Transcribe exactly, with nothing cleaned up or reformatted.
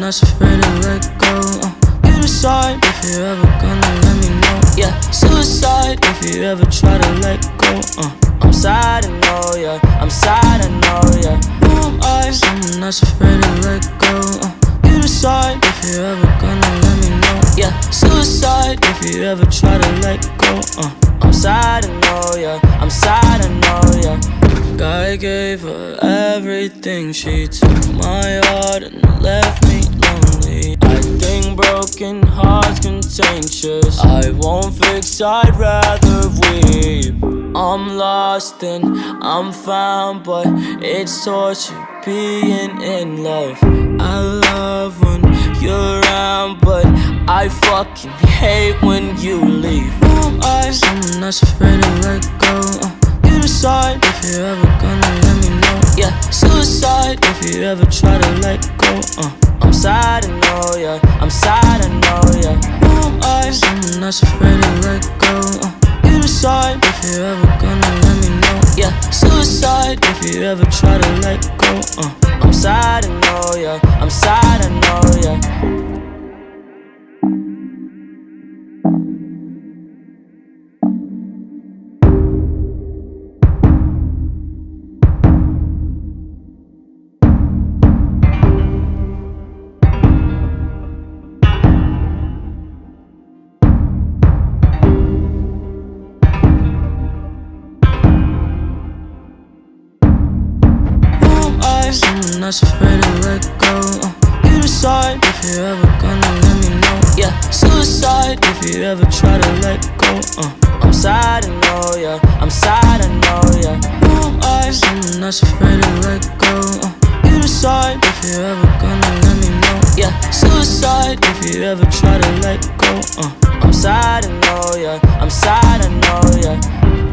that's afraid to let go. uh, You decide if you're ever gonna let me know. Yeah, suicide if you ever try to let go. uh, I'm sad, I know, yeah, I'm sad, I know, yeah. Who am I? Someone that's afraid to let go. uh, You decide if you're ever gonna let me know. Yeah, suicide if you ever try to let go. uh, I'm sad, I know, yeah, I'm sad, I know, yeah. I gave her everything, she took my heart and left me lonely. I think broken hearts contagious, I won't fix, I'd rather weep. I'm lost and I'm found, but it's torture being in love. I love when you're around, but I fucking hate when you leave. Who am I? Someone that's afraid to let go. uh, You decide if you're ever gonna let me know. Yeah, suicide if you ever try to let go. uh, I'm sad, I know, yeah, I'm sad, I know, yeah. Who am I? Someone that's afraid to let go. uh, You decide if you're ever gonna let me know. Yeah, suicide if you ever try to let go. uh, I'm sad, I know, yeah, I'm sad, I know, yeah. Someone that's afraid to let go. uh, You decide if you're ever gonna let me know. Yeah, suicide if you ever try to let go. uh, I'm sad, I know, yeah, I'm sad, I know, yeah. Who am I? Someone that's afraid to let go. uh, You decide if you're ever gonna let me know. Yeah, suicide if you ever try to let go. uh, I'm sad, I know, yeah, I'm sad, I know, yeah.